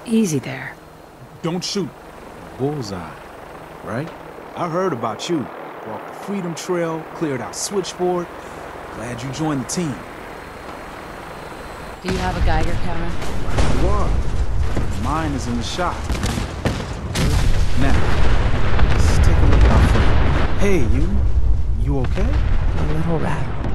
Easy there. Don't shoot. Bullseye, right? I heard about you. Walked the Freedom Trail, cleared out Switchboard. Glad you joined the team. Do you have a Geiger counter? You are. Mine is in the shop. Now, let's take a look at our friend. Hey, you okay? A little rattled.